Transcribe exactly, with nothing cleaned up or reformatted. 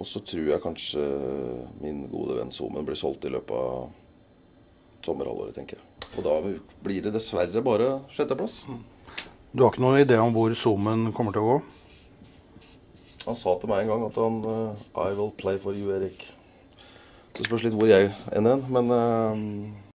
Og så tror jeg kanskje min gode venn Zoomen blir solgt i løpet av sommerhalvåret, tenker jeg. Og da blir det dessverre bare sjetteplass. Du har ikke noen idé om hvor Zoomen kommer til å gå? Han sa til meg en gang at han uh, I will play for you, Erik. Det spørs litt hvor jeg ender den, men uh,